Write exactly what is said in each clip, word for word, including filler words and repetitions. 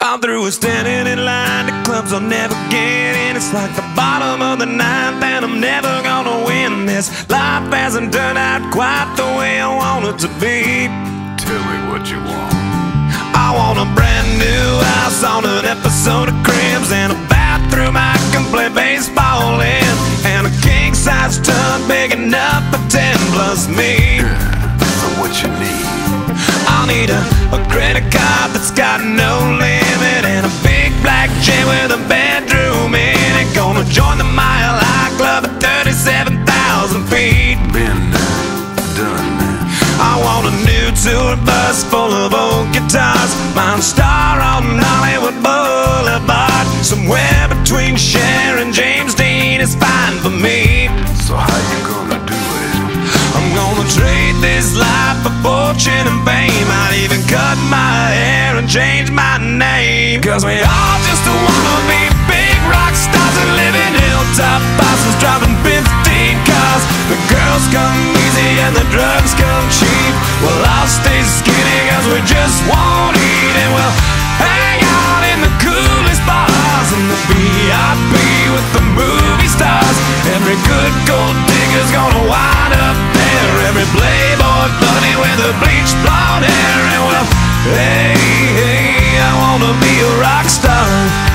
I'm through with standing in line to clubs I'll never get in. It's like the bottom of the ninth and I'm never gonna win this. Life hasn't turned out quite the way I want it to be. Tell me what you want. I want a brand new house on an episode of Cribs, and a bathroom I can play baseball in, and a king-size tub big enough for ten plus me. Yeah, so what you need? I'll need a, a credit card that's got no limit, and a big black jet with a bedroom in it. Gonna join the Mile High Club at thirty-seven thousand feet. Been there, done that. I want a new tour bus full of old guitars, mine star on Hollywood Boulevard. Somewhere between Cher and James Dean is fine for me. So how you gonna do it? I'm gonna trade this life for fortune and fame. I'd even cut my hair and change my name, 'cause we all just wanna be big rock stars and live in hilltop bosses, driving fifteen cars. The girls come easy and the drugs come cheap. Well, I'll stay skinny 'cause we just won't eat, and we'll hang out in the coolest bars in the V I P with the movie stars. Every good gold digger's gonna wind up there, every playboy bunny with a bleached blonde hair. And well, hey, hey, I wanna be a rock star.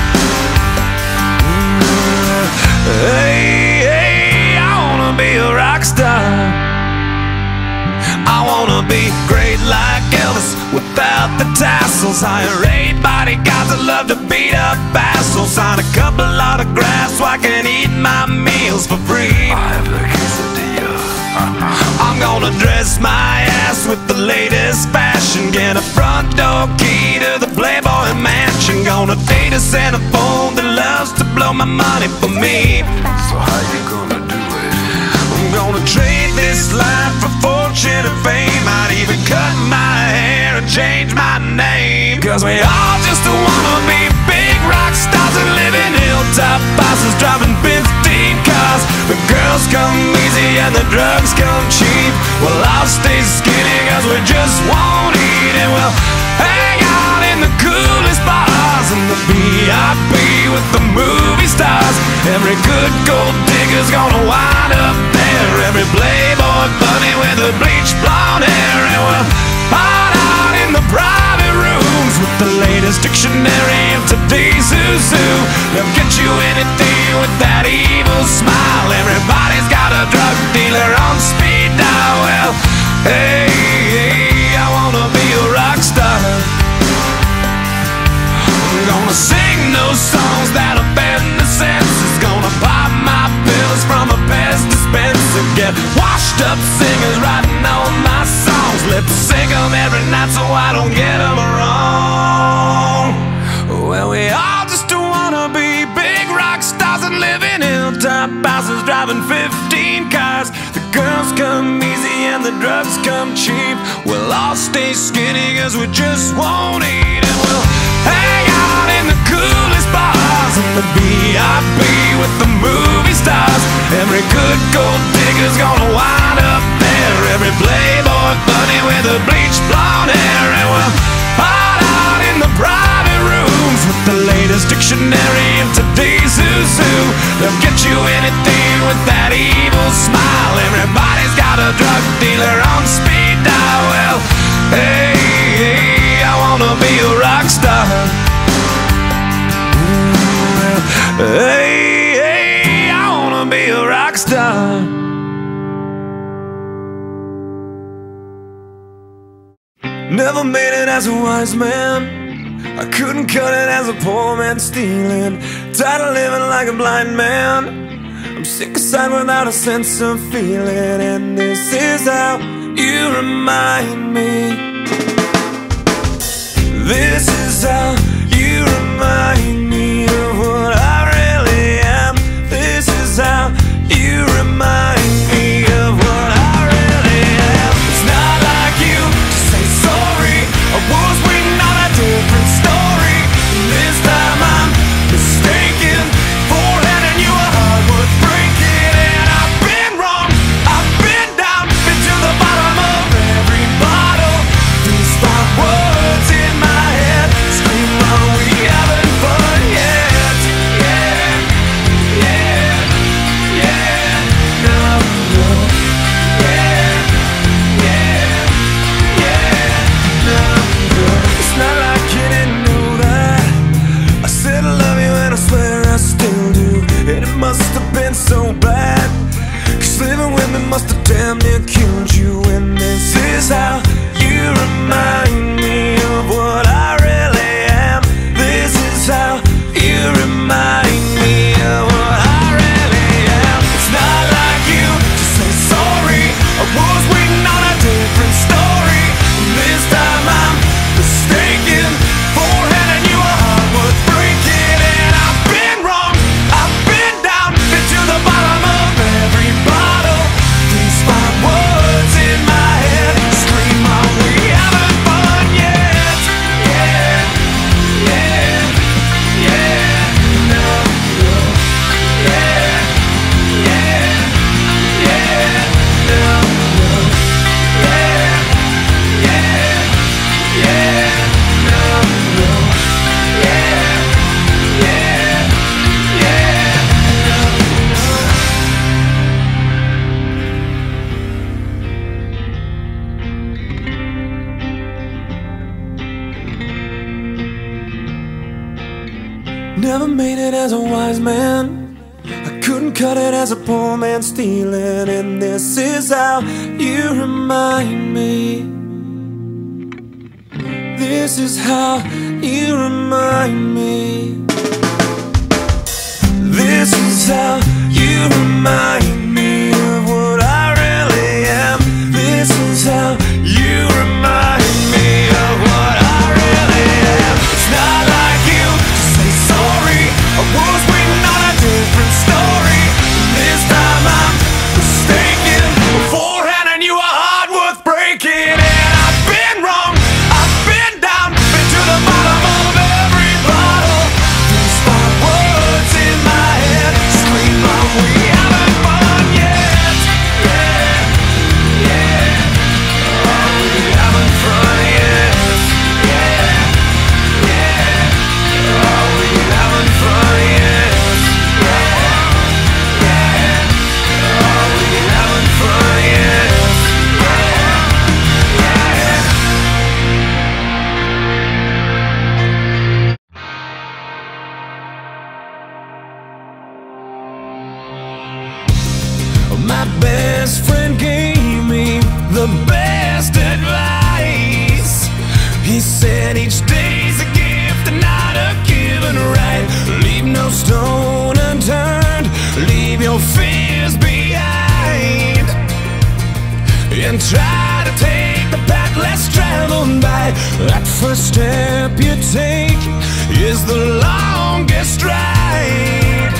Hey, hey, I wanna be a rock star. I wanna be great like Elvis without the tassels. Hire eight bodyguards that love to beat up assholes. Sign a couple autographs so I can eat my meals for free. I have the quesadilla. I'm gonna dress my ass with the latest fashion, get a front door key to the Playboy Mansion. Gonna date a centerfold that loves to blow my money for me. So how you gonna do it? I'm gonna trade this life for fortune and fame. I'd even cut my hair and change my name, 'cause we all just wanna be big rock stars and live in hilltop bosses, driving fifteen cars. The girls come easy and the drugs come cheap. Well, I'll stay skinny 'cause we just won't eat, and we'll hang out in the coolest bars in the V I P with the movie stars. Every good gold digger's gonna wind up there, every playboy bunny with a bleached blonde hair. And we'll hide out in the private rooms with the latest dictionary of today's who's who. They'll get you anything with that evil smile. Everybody's got a drug dealer on speed dial. Well, hey, hey, I wanna be a rock star. I'm gonna sing those songs that offend the senses. Gonna pop my pills from a Pez dispenser. Get washed up singers writing all my songs. Lip sync them every night so I don't get them wrong. Well, we all just wanna be big rock stars and live in hilltop houses, driving fifteen cars. The girls come easy and the drugs come cheap. We'll all stay skinny 'cause we just won't eat, and we'll hang out in the coolest bars in the V I P with the movie stars. Every good gold digger's gonna wind up there, every playboy bunny with a bleached blonde hair. And we'll hide out in the private rooms with the latest dictionary of today's who's who. They'll get you anything with that evil smile. Everybody's got a drug dealer on speed dial. Well, hey, hey, I wanna be a rock star. Hey, hey, I wanna be a rock star. Never made it as a wise man, I couldn't cut it as a poor man stealing. Tired of living like a blind man, I'm sick aside without a sense of feeling. And this is how you remind me. This is how you remind me of what I really am. This is how you remind me of what I really am. It's not like you to say sorry, I was waiting on a different story. This time I'm mistaken for handing you a heart worth breaking. And I've been wrong, I've been down, been to the bottom of every bottle. These five words in my head Never made it as a wise man, I couldn't cut it as a poor man stealing. And this is how you remind me. This is how you remind me. This is how you remind me of what I really am. This is how you remind me of what I really am. It's not like you to say sorry. I was waiting on a different story. This time I'm mistaken for handing you a heart worth breaking. And I've been wrong, I've been down, been to the bottom of every bottle. These five words in my head scream out, we haven't fun yet. Yeah, yeah. Oh, we haven't fun yet. Yeah, yeah. Oh, we haven't fun yet. Yeah, yeah. Oh, we haven't fun yet. My best friend gave me the best advice. He said each day's a gift and not a given right. Leave no stone unturned, leave your fears behind, and try to take the path less traveled by. That first step you take is the longest ride.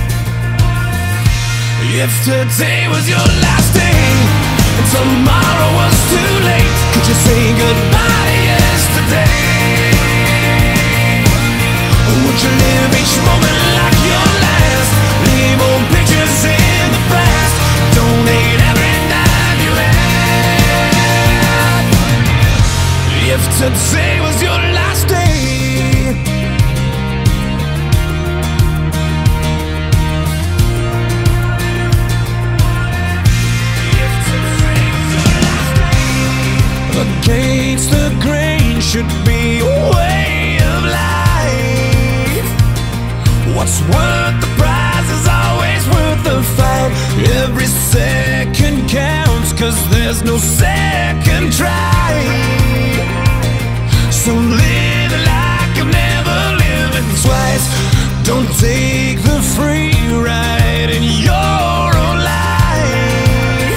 If today was your last day and tomorrow was too late, could you say goodbye to yesterday? Or would you live each moment like your last? Leave old pictures in the past, donate every dime you had. If today was your last day, against the grain should be a way of life. What's worth the prize is always worth the fight. Every second counts, cause there's no second try. So live like you've never lived it twice. Don't take the free ride in your own life.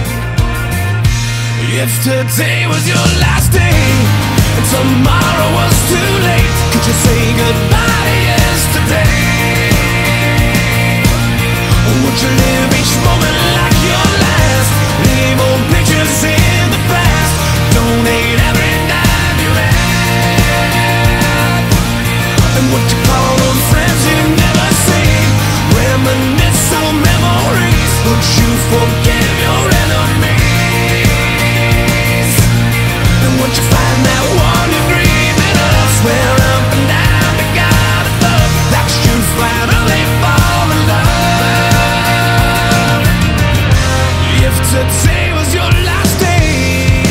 If today was your last day and tomorrow was too late, could you say goodbye to yesterday? Or would you live each moment like your last? Leave old pictures in the past, donate every dime you had. And would you call those friends you never see? Reminisce on memories. Would you forgive your enemies? And would you find that one you're dreaming of? Swear up and down to God above that you'd finally fall in love. If today was your last day,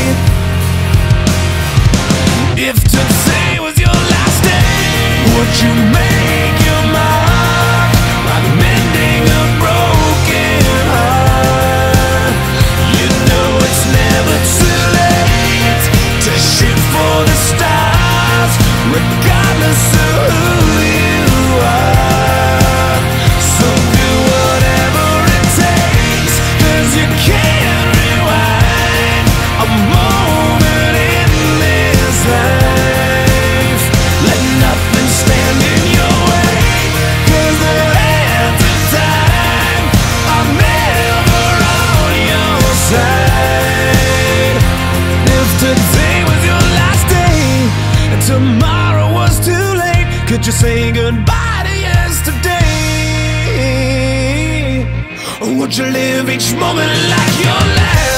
if today was your last day, would you make your mark like mending a broken heart? You know it's never too late to shoot for the stars, regardless of who you are. So do whatever it takes, cause you can't rewind a moment in this life. Let nothing stand in your way, cause the hands of time are never on your side. If today was your last day and tomorrow was too late, could you say goodbye to yesterday? Or would you live each moment like your last?